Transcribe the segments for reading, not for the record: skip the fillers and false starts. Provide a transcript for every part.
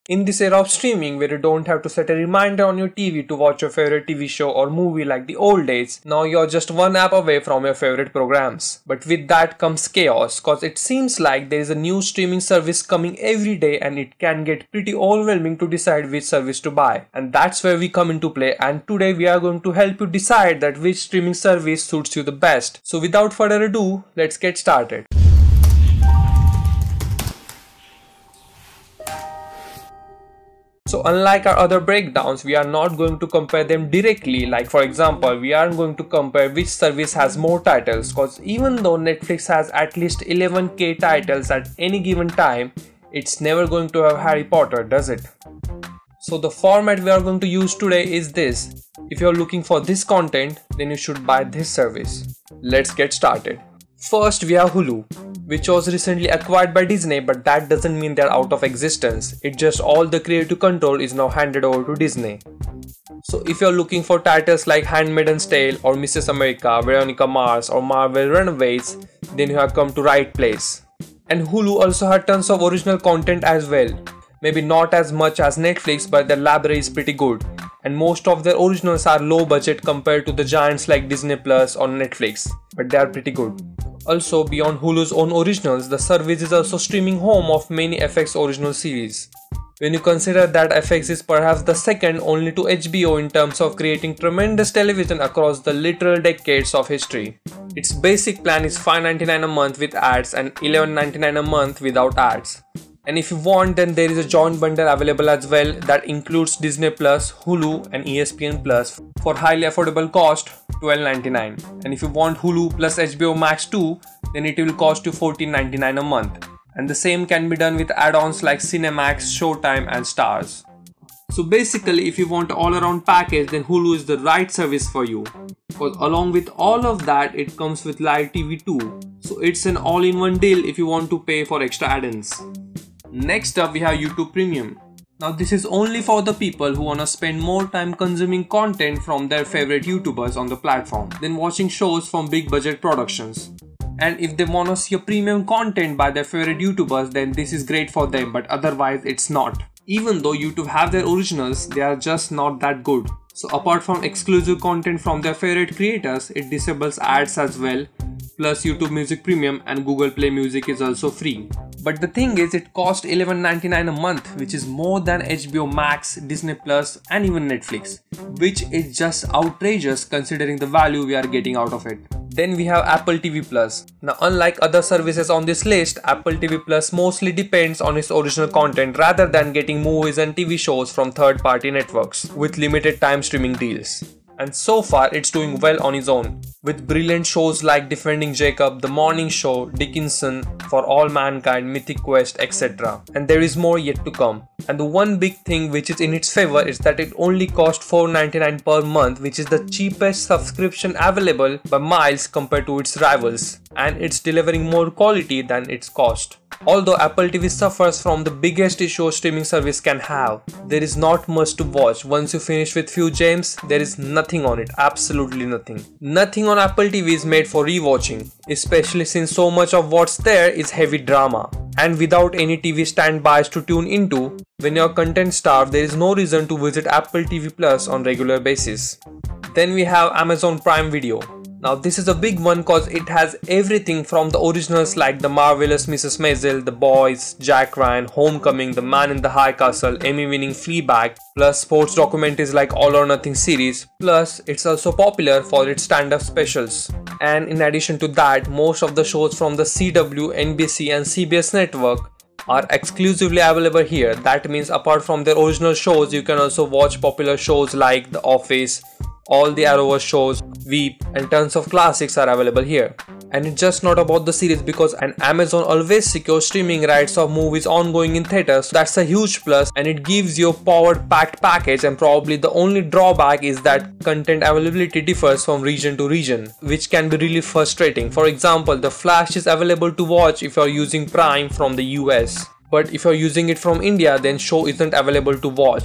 In this era of streaming where you don't have to set a reminder on your TV to watch your favorite TV show or movie like the old days, now you're just one app away from your favorite programs. But with that comes chaos, cause it seems like there is a new streaming service coming every day and it can get pretty overwhelming to decide which service to buy. And that's where we come into play, and today we are going to help you decide that which streaming service suits you the best. So without further ado, let's get started. So unlike our other breakdowns, we are not going to compare them directly. Like for example, we aren't going to compare which service has more titles, cause even though Netflix has at least 11k titles at any given time, it's never going to have Harry Potter, does it? So the format we are going to use today is this. If you're looking for this content, then you should buy this service. Let's get started. First we have Hulu, which was recently acquired by Disney, but that doesn't mean they're out of existence. It's just all the creative control is now handed over to Disney. So if you're looking for titles like Handmaid's Tale or Mrs. America, Veronica Mars or Marvel Runaways, then you have come to right place. And Hulu also had tons of original content as well. Maybe not as much as Netflix, but their library is pretty good. And most of their originals are low budget compared to the giants like Disney Plus or Netflix, but they are pretty good. Also, beyond Hulu's own originals, the service is also streaming home of many FX original series. When you consider that FX is perhaps the second only to HBO in terms of creating tremendous television across the literal decades of history. Its basic plan is $5.99 a month with ads and $11.99 a month without ads. And if you want, then there is a joint bundle available as well that includes Disney Plus, Hulu and ESPN Plus for highly affordable cost $12.99. And if you want Hulu plus HBO Max too, then it will cost you $14.99 a month. And the same can be done with add-ons like Cinemax, Showtime and Stars. So basically, if you want an all-around package, then Hulu is the right service for you. Because along with all of that, it comes with live TV too. So it's an all-in-one deal if you want to pay for extra add-ins. Next up we have YouTube Premium. Now this is only for the people who wanna spend more time consuming content from their favorite YouTubers on the platform than watching shows from big budget productions. And if they wanna see a premium content by their favorite YouTubers, then this is great for them, but otherwise it's not. Even though YouTube have their originals, they are just not that good. So apart from exclusive content from their favorite creators, it disables ads as well. Plus YouTube Music Premium and Google Play Music is also free. But the thing is, it costs $11.99 a month, which is more than HBO Max, Disney Plus and even Netflix, which is just outrageous considering the value we are getting out of it. Then we have Apple TV Plus. Now unlike other services on this list, Apple TV Plus mostly depends on its original content rather than getting movies and TV shows from third-party networks with limited time streaming deals. And so far it's doing well on its own, with brilliant shows like Defending Jacob, The Morning Show, Dickinson, For All Mankind, Mythic Quest, etc. And there is more yet to come. And the one big thing which is in its favor is that it only costs $4.99 per month, which is the cheapest subscription available by miles compared to its rivals, and it's delivering more quality than its cost. Although Apple TV suffers from the biggest issue a streaming service can have, there is not much to watch. Once you finish with few gems, there is nothing on it, absolutely nothing. Nothing on Apple TV is made for rewatching, especially since so much of what's there is heavy drama. And without any TV standbys to tune into, when you're content starved, there is no reason to visit Apple TV Plus on regular basis. Then we have Amazon Prime Video. Now this is a big one cause it has everything from the originals like The Marvelous Mrs. Maisel, The Boys, Jack Ryan, Homecoming, The Man in the High Castle, Emmy-winning Fleabag, plus sports documentaries like All or Nothing series, plus it's also popular for its stand-up specials. And in addition to that, most of the shows from the CW, NBC and CBS network are exclusively available here. That means apart from their original shows, you can also watch popular shows like The Office, all the Arrowverse shows, Veep and tons of classics are available here. And it's just not about the series because Amazon always secures streaming rights of movies ongoing in theaters. That's a huge plus and it gives you a powered packed package, and probably the only drawback is that content availability differs from region to region, which can be really frustrating. For example, The Flash is available to watch if you're using Prime from the US. But if you're using it from India, then show isn't available to watch.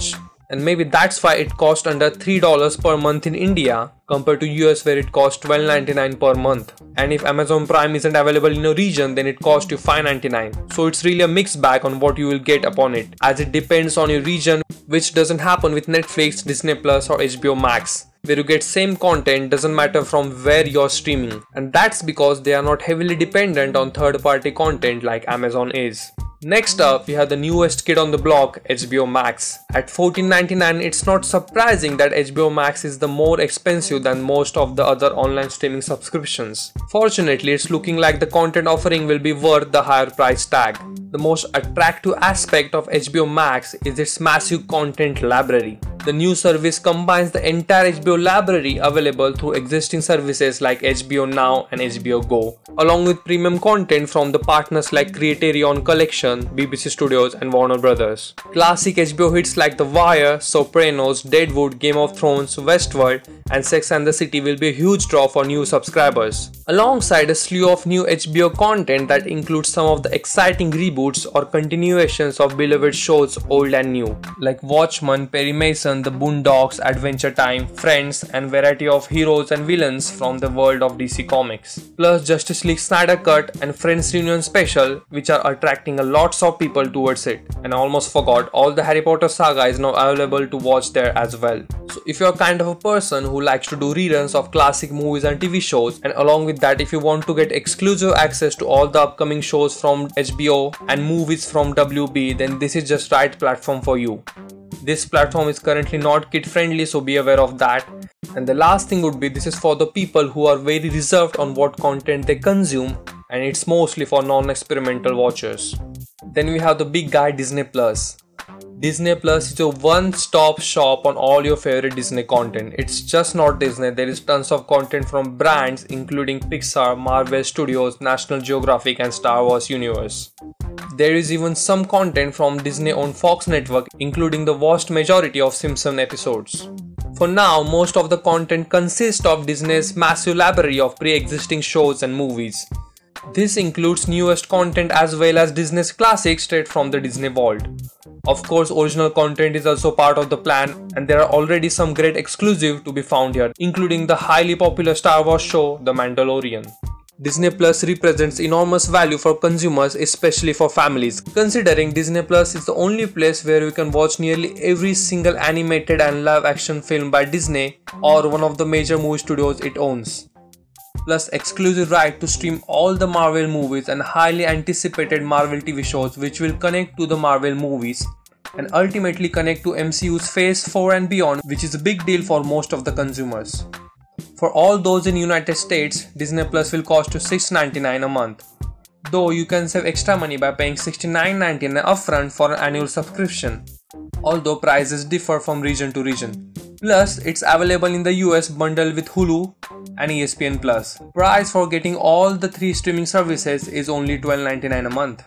And maybe that's why it cost under $3 per month in India compared to US where it costs $12.99 per month. And if Amazon Prime isn't available in a region, then it costs you $5.99. So it's really a mixed bag on what you will get upon it, as it depends on your region, which doesn't happen with Netflix, Disney Plus or HBO Max, where you get same content doesn't matter from where you're streaming. And that's because they are not heavily dependent on third-party content like Amazon is. Next up, we have the newest kid on the block, HBO Max. At $14.99, it's not surprising that HBO Max is the more expensive than most of the other online streaming subscriptions. Fortunately, it's looking like the content offering will be worth the higher price tag. The most attractive aspect of HBO Max is its massive content library. The new service combines the entire HBO library available through existing services like HBO Now and HBO Go, along with premium content from the partners like Criterion Collection, BBC Studios and Warner Brothers. Classic HBO hits like The Wire, Sopranos, Deadwood, Game of Thrones, Westworld and Sex and the City will be a huge draw for new subscribers, alongside a slew of new HBO content that includes some of the exciting reboots or continuations of beloved shows old and new, like Watchmen, Perry Mason, The Boondocks, Adventure Time, Friends and variety of heroes and villains from the world of DC Comics. Plus Justice League Snyder Cut and Friends Reunion Special, which are attracting a lots of people towards it. And I almost forgot, all the Harry Potter saga is now available to watch there as well. So if you're kind of a person who likes to do reruns of classic movies and TV shows, and along with that if you want to get exclusive access to all the upcoming shows from HBO and movies from WB, then this is just right platform for you. This platform is currently not kid friendly, so be aware of that. And the last thing would be, this is for the people who are very reserved on what content they consume, and it's mostly for non-experimental watchers. Then we have the big guy, Disney Plus. Disney Plus is a one-stop shop on all your favorite Disney content. It's just not Disney, there is tons of content from brands including Pixar, Marvel Studios, National Geographic and Star Wars universe. There is even some content from Disney-owned Fox network, including the vast majority of Simpsons episodes. For now, most of the content consists of Disney's massive library of pre-existing shows and movies. This includes newest content as well as Disney's classics straight from the Disney Vault. Of course, original content is also part of the plan, and there are already some great exclusives to be found here, including the highly popular Star Wars show, The Mandalorian. Disney Plus represents enormous value for consumers, especially for families, considering Disney Plus is the only place where you can watch nearly every single animated and live-action film by Disney or one of the major movie studios it owns. Plus exclusive right to stream all the Marvel movies and highly anticipated Marvel TV shows which will connect to the Marvel movies and ultimately connect to MCU's Phase 4 and beyond, which is a big deal for most of the consumers. For all those in United States, Disney Plus will cost you $6.99 a month. Though you can save extra money by paying $69.99 upfront for an annual subscription, although prices differ from region to region. Plus, it's available in the US bundled with Hulu and ESPN Plus. Price for getting all the three streaming services is only $12.99 a month.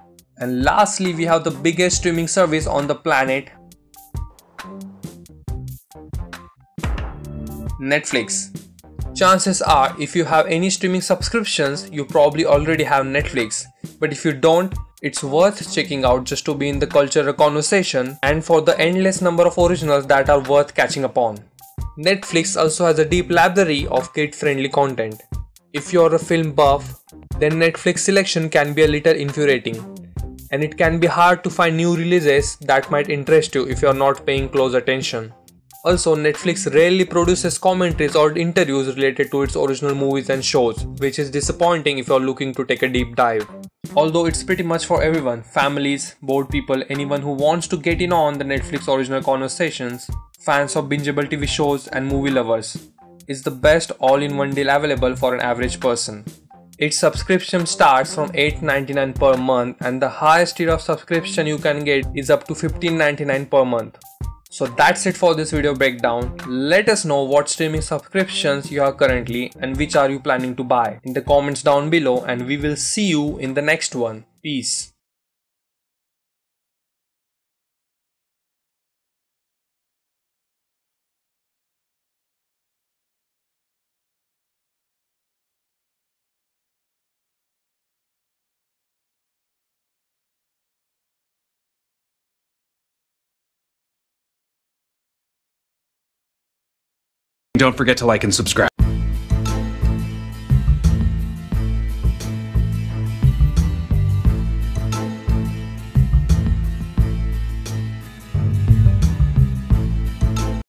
And lastly, we have the biggest streaming service on the planet, Netflix. Chances are, if you have any streaming subscriptions, you probably already have Netflix. But if you don't, it's worth checking out just to be in the cultural conversation and for the endless number of originals that are worth catching upon. Netflix also has a deep library of kid-friendly content. If you're a film buff, then Netflix selection can be a little infuriating, and it can be hard to find new releases that might interest you if you're not paying close attention. Also, Netflix rarely produces commentaries or interviews related to its original movies and shows, which is disappointing if you're looking to take a deep dive. Although it's pretty much for everyone, families, bored people, anyone who wants to get in on the Netflix original conversations, fans of bingeable TV shows and movie lovers. It's the best all-in-one deal available for an average person. Its subscription starts from $8.99 per month and the highest tier of subscription you can get is up to $15.99 per month. So that's it for this video breakdown. Let us know what streaming subscriptions you have currently and which are you planning to buy in the comments down below, and we will see you in the next one. Peace. don't forget to like and subscribe.